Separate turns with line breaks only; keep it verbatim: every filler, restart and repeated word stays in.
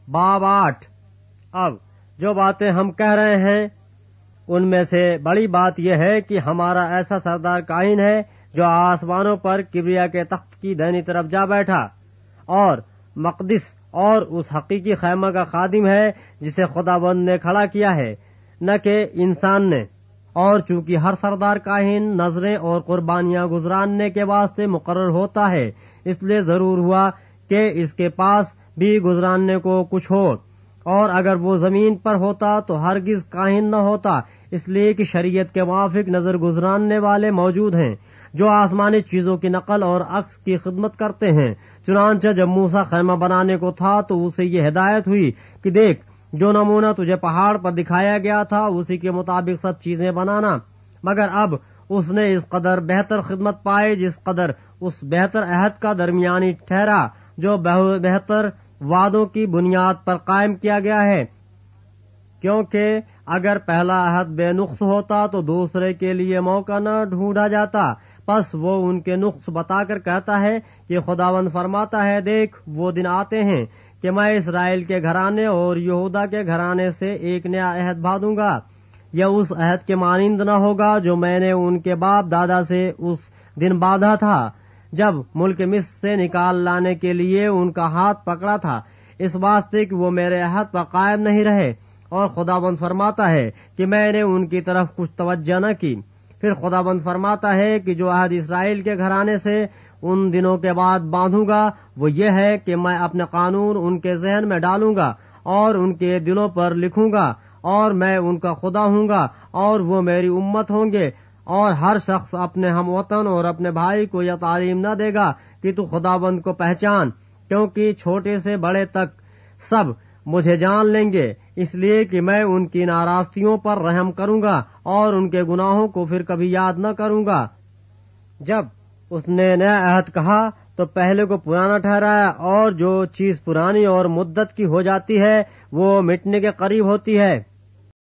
باب آٹھ۔ اب جو باتیں ہم کہہ رہے ہیں ان میں سے بڑی بات یہ ہے کہ ہمارا ایسا سردار کائن ہے جو آسمانوں پر کبریا کے تخت کی دائنی طرف جا بیٹھا اور مقدس اور اس حقیقی خیمہ کا خادم ہے جسے خداوند نے کھڑا کیا ہے، نہ کہ انسان نے۔ اور چونکہ ہر سردار کاہن نظریں اور قربانیاں گزراننے کے واسطے مقرر ہوتا ہے، اس لیے ضرور ہوا کہ اس کے پاس بھی گزراننے کو کچھ ہو، اور اگر وہ زمین پر ہوتا تو ہرگز کاہن نہ ہوتا، اس لیے کہ شریعت کے موافق نظر گزراننے والے موجود ہیں جو آسمانی چیزوں کی نقل اور عکس کی خدمت کرتے ہیں۔ چنانچہ جب موسیٰ خیمہ بنانے کو تھا تو اسے یہ ہدایت ہوئی کہ دیکھ، جو نمونہ تجھے پہاڑ پر دکھایا گیا تھا اسی کے مطابق سب چیزیں بنانا، مگر اب اس نے اس قدر بہتر خدمت پائی جس قدر اس بہتر عہد کا درمیانی ٹھہرا جو بہتر وعدوں کی بنیاد پر قائم کیا گیا ہے، کیونکہ اگر پہلا عہد بے نقص ہوتا تو دوسرے کے لیے موقع نہ ڈھونڈا جاتا۔ پس وہ ان کے نقص بتا کر کہتا ہے کہ خداوند فرماتا ہے، دیکھ وہ دن آتے ہیں کہ میں اسرائیل کے گھرانے اور یہودا کے گھرانے سے ایک نیا عہد باندھوں گا، یہ اس عہد کے مانند نہ ہوگا جو میں نے ان کے باپ دادا سے اس دن باندھا تھا جب ملک مصر سے نکال لانے کے لیے ان کا ہاتھ پکڑا تھا، اس واسطے کہ وہ میرے عہد پر قائم نہیں رہے۔ اور خداوند فرماتا ہے کہ میں نے ان کی طرف کچھ توجہ نہ کی۔ پھر خداوند فرماتا ہے کہ جو عہد اسرائیل کے گھرانے سے ان دنوں کے بعد باندھوں گا وہ یہ ہے کہ میں اپنے قانون ان کے ذہن میں ڈالوں گا اور ان کے دلوں پر لکھوں گا، اور میں ان کا خدا ہوں گا اور وہ میری امت ہوں گے۔ اور ہر شخص اپنے ہم وطن اور اپنے بھائی کو یہ تعلیم نہ دے گا کہ تو خداوند کو پہچان، کیونکہ چھوٹے سے بڑے تک سب مجھے جان لیں گے، اس لیے کہ میں ان کی ناراضیوں پر رحم کروں گا اور ان کے گناہوں کو پھر کبھی یاد نہ کروں گا۔ جب اس نے نیا عہد کہا تو پہلے کو پرانا ٹھہرایا، اور جو چیز پرانی اور مدت کی ہو جاتی ہے وہ مٹنے کے قریب ہوتی ہے۔